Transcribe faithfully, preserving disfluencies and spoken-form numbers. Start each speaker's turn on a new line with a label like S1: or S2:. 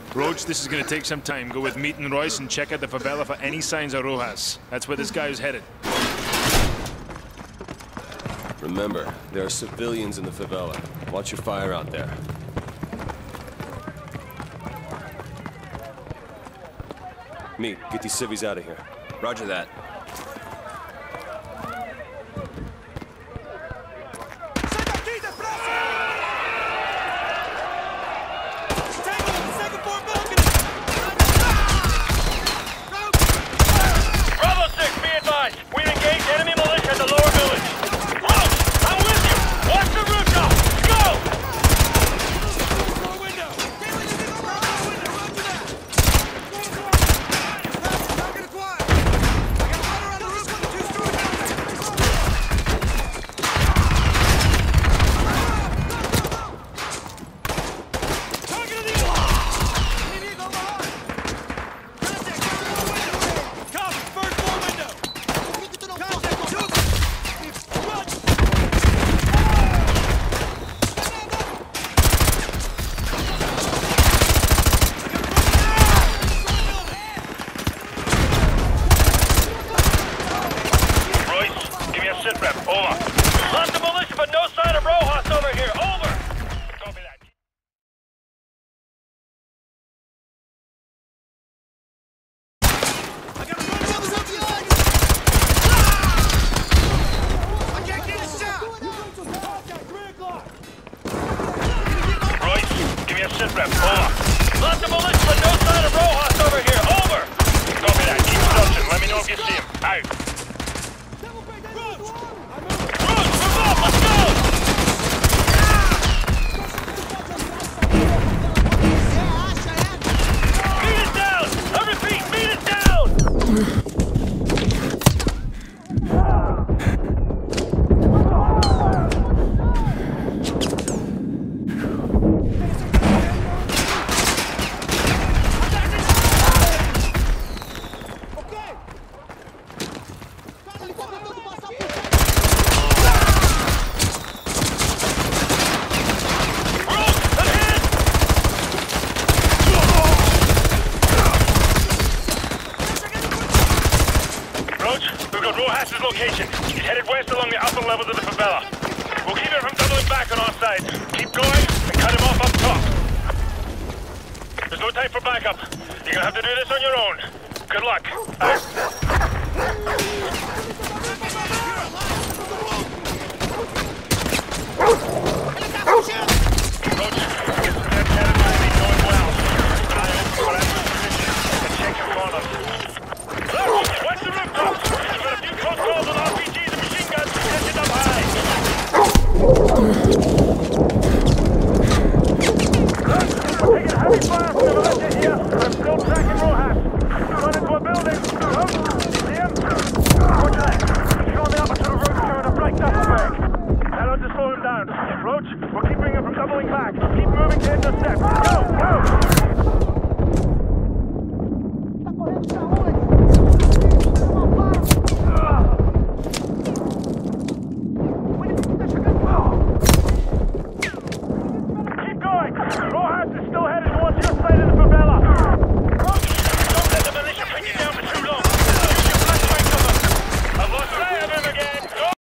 S1: Roach, this is gonna take some time. Go with Meat and Royce and check out the favela for any signs of Rojas. That's where this guy is headed.
S2: Remember, there are civilians in the favela. Watch your fire out there. Meat, get these civvies out of here.
S3: Roger that.
S4: Lots of militia, but no sign of Rojas over here. Over! Copy that. Keep searching. Let me know if you see him. Out. Roach! Roach, move up! Let's go! Beat it down! I repeat, beat it down! Rojas' location. He's headed west along the upper levels of the favela. We'll keep him from doubling back on our side. Keep going and cut him off up top. There's no time for backup. You're gonna have to do this on your own. Good luck. Out.